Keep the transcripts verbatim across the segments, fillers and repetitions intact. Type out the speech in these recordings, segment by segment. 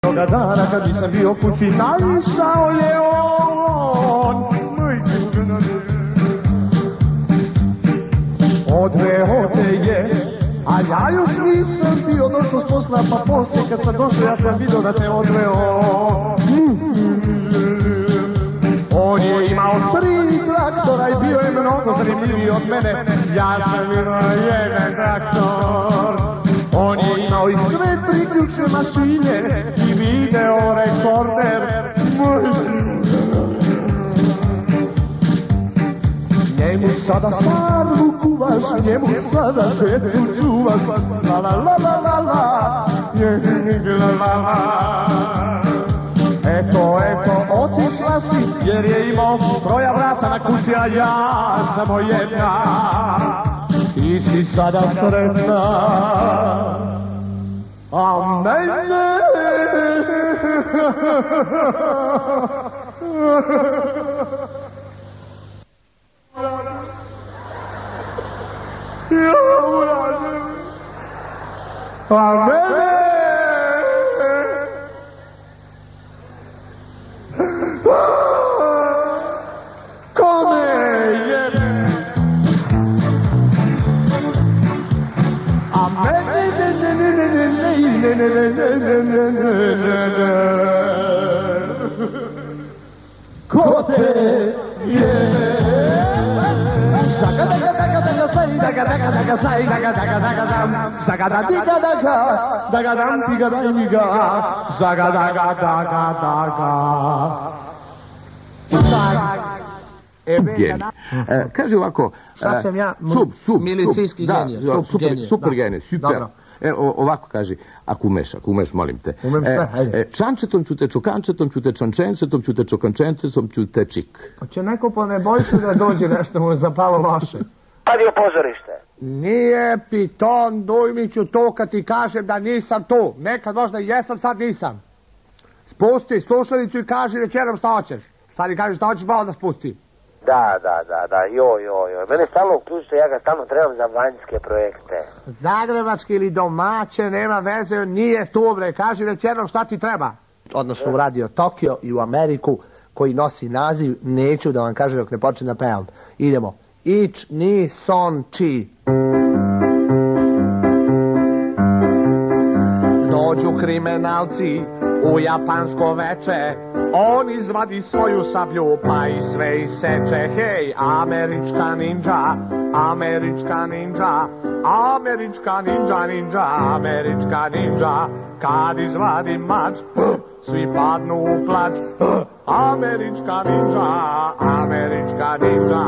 Toga dana kad nisam bio kući, naišao je on. Odveo te je, a ja još nisam bio došao s posla, pa poslije kad sam došao ja sam vidio da te odveo. On je imao tri traktora i bio je mnogo zanimljiviji od mene, ja sam imao jedan traktor. On je imao i sve priključne mašine i video rekorder. Njemu sada sarmu kuvaš, njemu sada djecu čuvaš. La la la la la la, la la la. Eto, eto, otišla si jer je imao troja vrata na kući, a ja samo jedna. Ti si sada sretna, a mene ja uradim, a mene kome je, a mene ne ne ne ne ne ne ne ne ne ne ne ko te je. Saga daga daga daga sai daga daga daga sai daga daga daga dam saga daga daga daga dam diga diga saga daga daga daga. Genij. E, kaže ovako... Šta sam ja? Sup, sup, milicijski sup. genij. Da, super, genij. super genij, super. Dobro. E, o, ovako kaže, ako umeš, ako umeš, molim te. Umem sve, hajde. E, čančetom ću te čokančetom, ću te čančencetom, ću te čokančencetom, ću te čik. Hoće neko po Nebojšu da dođe, nešto mu je zapalo loše. Kad je pozorište? Nije Piton Dujmiću to kad ti kažem da nisam tu. Nekad možda jesam, sad nisam. Spusti slušalicu i kaži večerom šta hoćeš. Sad i kaži šta hoćeš, pa onda spusti. Da, da, da, da, joj, joj, joj. Mene stalno uključite, ja ga stalno trebam za vanjske projekte. Zagrebački ili domaće, nema veze, nije tu, bre. Kaži večerom šta ti treba. Odnosno u radio Tokio i u Ameriku, koji nosi naziv, neću da vam kažem dok ne počnem da pevam. Idemo. Ich, ni, son, chi. Dođu kriminalci u japansko veče, on izvadi svoju sablju pa i sve iseče. Hej, američka ninja, američka ninja, američka ninja, ninja, američka ninja. Kad izvadi mač, svi padnu u plač. Američka ninja, američka ninja.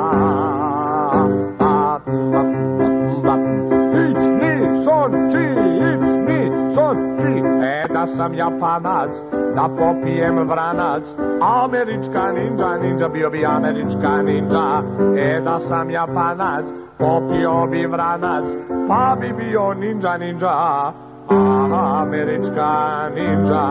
Ich ni son chi, ich ni son chi. E da sam Japanac, da popijem vranac. Američka ninja, ninja, bio bi američka ninja. E da sam Japanac, popio bi vranac, pa bi bio ninja, ninja. Američka ninja.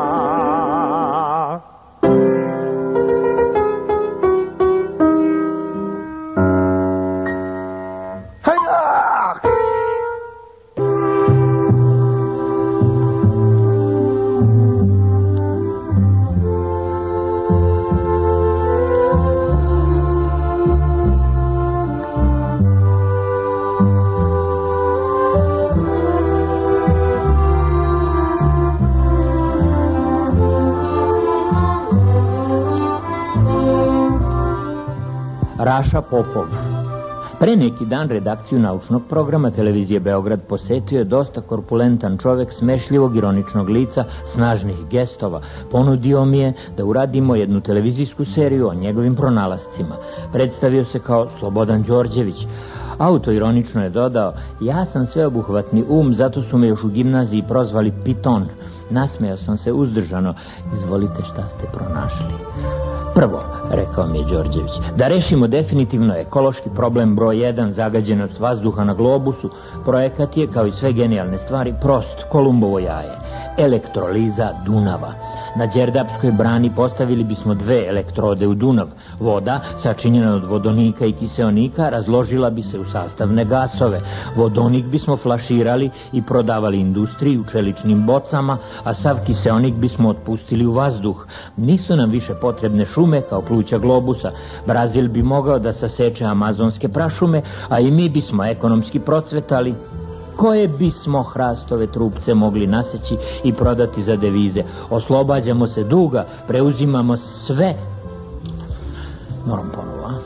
Raša Popov. Pre neki dan redakciju naučnog programa televizije Beograd posetio je dosta korpulentan čovek smešljivog ironičnog lica, snažnih gestova. Ponudio mi je da uradimo jednu televizijsku seriju o njegovim pronalascima. Predstavio se kao Slobodan Đorđević. Autoironično je dodao: ja sam sveobuhvatni um, zato su me još u gimnaziji prozvali Piton. Nasmejao sam se uzdržano. Izvolite, šta ste pronašli? Prvo, rekao mi je Đorđević, da rešimo definitivno ekološki problem broj jedan, zagađenost vazduha na globusu. Projekat je, kao i sve genijalne stvari, prost, Kolumbovo jaje. Elektroliza Dunava. Na Đerdapskoj brani postavili bismo dve elektrode u Dunav. Voda, sačinjena od vodonika i kiseonika, razložila bi se u sastavne gasove. Vodonik bismo flaširali i prodavali industriji u čeličnim bocama, a sav kiseonik bismo otpustili u vazduh. Nisu nam više potrebne šume kao pluća globusa. Brazil bi mogao da saseče amazonske prašume, a i mi bismo ekonomski procvetali. Koje bismo hrastove trupce mogli naseći i prodati za devize? Oslobađamo se duga, preuzimamo sve. Moram ponovo, a?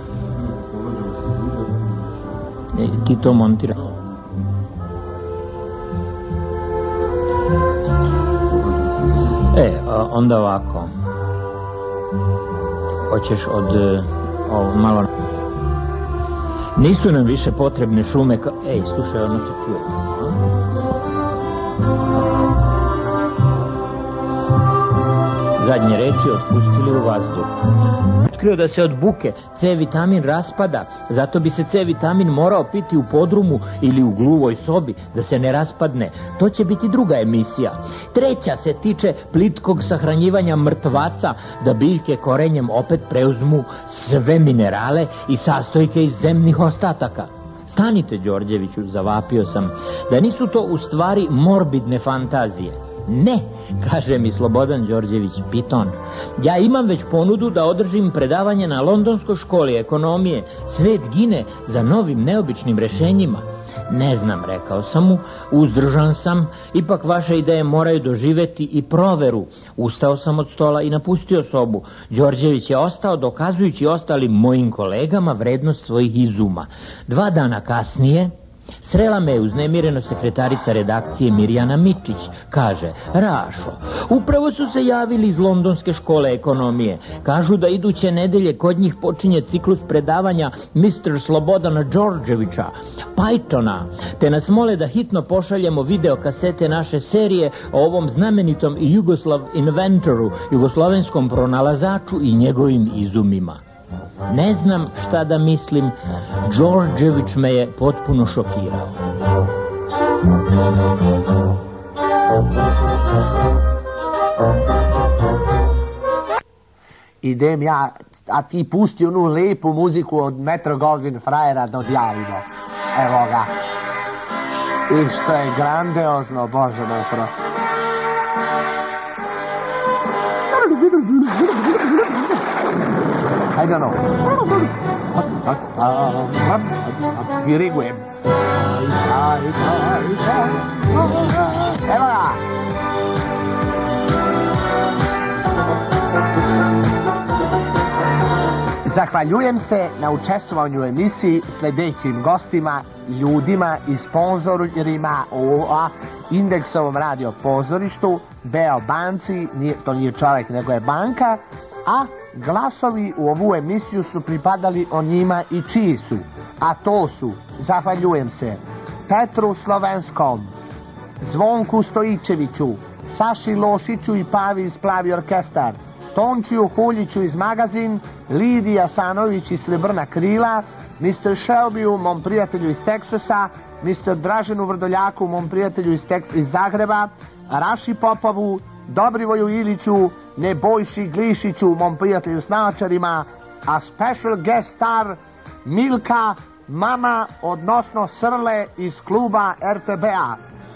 E, ti to montira. E, onda ovako. Hoćeš od... O, malo... Nisu nam više potrebne šume kao... Ej, slušaj, ono se čujete. Zadnje reči otpustili u vazduh. Otkrio da se od buke C vitamin raspada, zato bi se C vitamin morao piti u podrumu ili u gluvoj sobi, da se ne raspadne. To će biti druga emisija. Treća se tiče plitkog sahranjivanja mrtvaca, da biljke korenjem opet preuzmu sve minerale i sastojke iz zemnih ostataka. Stanite, Đorđeviću, zavapio sam, da nisu to u stvari morbidne fantazije. Ne, kaže mi Slobodan Đorđević Piton. Ja imam već ponudu da održim predavanje na Londonskoj školi ekonomije. Svet gine za novim neobičnim rešenjima. Ne znam, rekao sam mu, uzdržan sam, ipak vaše ideje moraju doživeti i proveru. Ustao sam od stola i napustio sobu. Đorđević je ostao dokazujući ostalim mojim kolegama vrednost svojih izuma. Dva dana kasnije srela me je uznemireno sekretarica redakcije Mirjana Mičić. Kaže, Rašo, upravo su se javili iz Londonske škole ekonomije. Kažu da iduće nedelje kod njih počinje ciklus predavanja mister Slobodana Đorđevića, Pythona, te nas mole da hitno pošaljemo video kasete naše serije o ovom znamenitom Jugoslav inventoru, jugoslovenskom pronalazaču i njegovim izumima. Ne znam šta da mislim, Đorđević me je potpuno šokirao. Idem ja, a ti pusti onu lepu muziku od Metro Goldwyn Frajera da odjavimo. Evo ga. I što je grandiozno, Bože me prosi. Hajde ono. Dirigujem. Evo ga. Zahvaljujem se na učestvovanju u emisiji sledećim gostima, ljudima i sponzorima u Indeksovom radio pozorištu, Beo banci, to nije čovjek nego je banka, a glasovi u ovu emisiju su pripadali o njima i čiji su, a to su, zahvaljujem se, Petru Slovenskom, Zvonku Stojićeviću, Saši Lošiću i Pavi iz Plavi orkestar, Tončiju Huljiću iz Magazin, Lidiji Asanović iz Srebrna krila, mister Shelbyu, mom prijatelju iz Teksasa, mister Draženu Vrdoljaku, mom prijatelju iz, Teks iz Zagreba, Raši Popovu, Dobrivoju Iliću, Nebojši Glišiću, mom prijatelju s naočarima, a special guest star Milka, mama, odnosno Srle iz kluba R T B-a.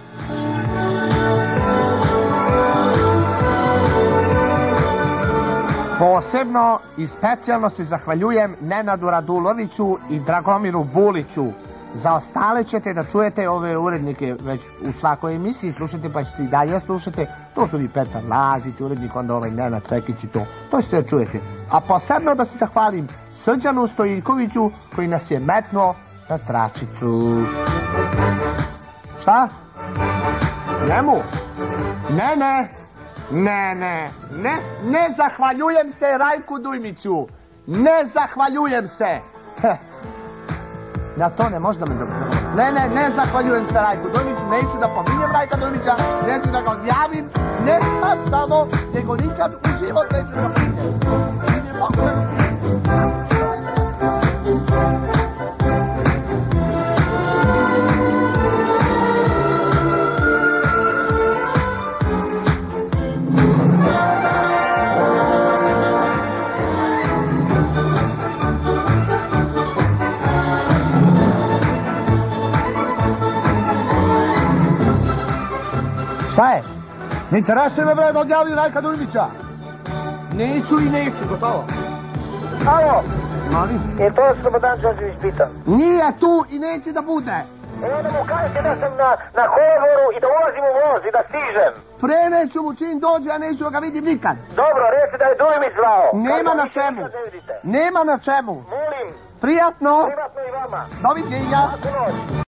Posebno i specijalno se zahvaljujem Nenadu Raduloviću i Dragomiru Buliću. Za ostale ćete da čujete ove urednike već u svakoj emisiji, slušajte pa ćete i dalje slušate. To su i Petar Lazić, urednik, onda ovaj Nenad Čekić i to. To ćete da čujete. A posebno da se zahvalim Srđanu Stojiljkoviću koji nas je metnuo na tračicu. Šta? Njemu? Ne, ne. Ne, ne, ne, ne zahvaljujem se Rajku Dujmiću. Ne zahvaljujem se. Na to ne možda me dobro. Ne, ne, ne zahvaljujem se Rajku Dujmiću. Neću da pominjem Rajka Dujmića. Neću da ga odjavim. Ne sad samo, nego nikad u život neću da ga pominjem. Ne mogu da ga pominjem. Šta je? Ne interesuje me bre da odjavlju Rajka Dujmića. Neću i neću, gotovo. Alo, Molim? je to Slobodan Đorđević pitan? Nije tu i neće da bude. E onda mu kažete da sam na, na kolodvoru i da ulazim u voz i da stižem. Preneću mu čim dođe, a neću ga vidim nikad. Dobro, reci da je Dujmić zvao. Nema Kad na više čemu. nikad ne vidite. Nema na čemu. Molim, Prijatno. privatno i vama. Doviđenja. Laku noć.